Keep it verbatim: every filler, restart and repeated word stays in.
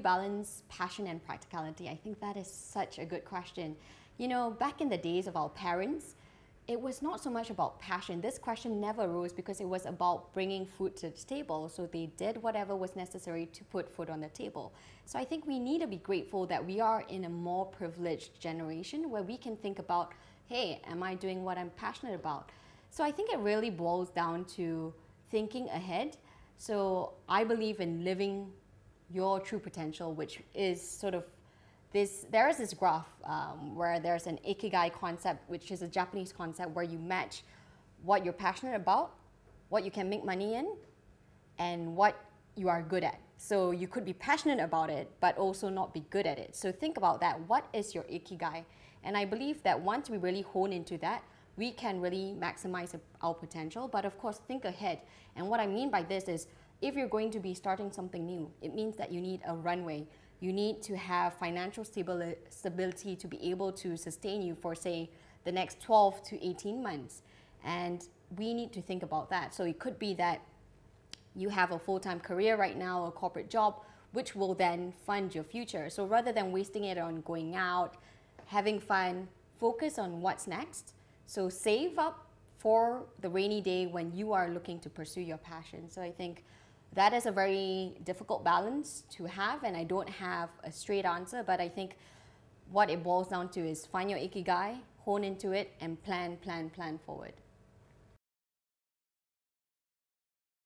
balance passion and practicality? I think that is such a good question. You know, back in the days of our parents, it was not so much about passion. This question never arose because it was about bringing food to the table. So they did whatever was necessary to put food on the table. So I think we need to be grateful that we are in a more privileged generation where we can think about, hey, am I doing what I'm passionate about? So I think it really boils down to thinking ahead. So I believe in living your true potential, which is sort of this, there is this graph um, where there's an ikigai concept, which is a Japanese concept where you match what you're passionate about, what you can make money in, and what you are good at. So you could be passionate about it, but also not be good at it. So think about that. What is your ikigai? And I believe that once we really hone into that, we can really maximize our potential. But of course, think ahead. And what I mean by this is, if you're going to be starting something new, it means that you need a runway. You need to have financial stability to be able to sustain you for, say, the next twelve to eighteen months. And we need to think about that. So it could be that you have a full-time career right now, a corporate job, which will then fund your future. So rather than wasting it on going out, having fun, focus on what's next. So save up for the rainy day when you are looking to pursue your passion. So I think that is a very difficult balance to have, and I don't have a straight answer, but I think what it boils down to is find your ikigai, hone into it, and plan, plan, plan forward.